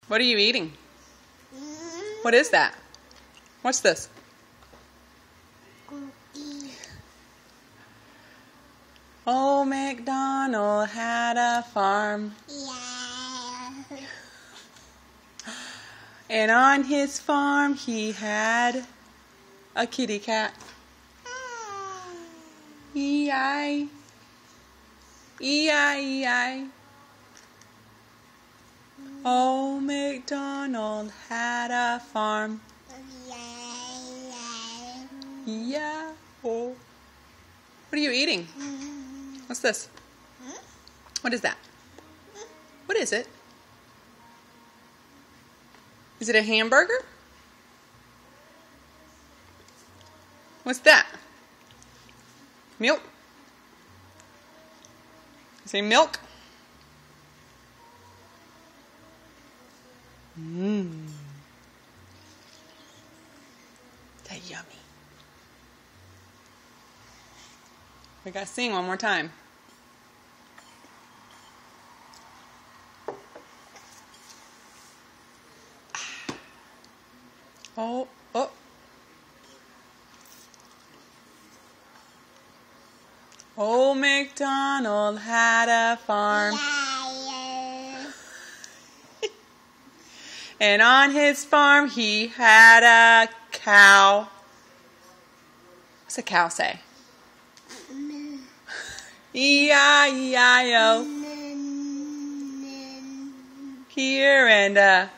What are you eating? What is that? What's this? Cookie. Old MacDonald had a farm, Yeah. and on his farm he had a kitty cat. E-I, E-I, E-I. Old MacDonald had a farm. Yeah. Oh. What are you eating? What's this? What is that? What is it? Is it a hamburger? What's that? Milk? Is it milk? Mmm. That's yummy. We gotta sing one more time. Oh, oh. Old MacDonald had a farm, and on his farm he had a cow. What's a cow say? E-I-E-I-O. Here and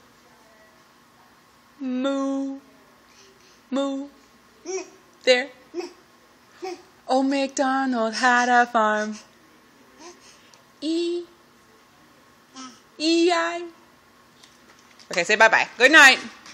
moo, moo. There. Old MacDonald had a farm. E-I. Okay, say bye-bye. Good night.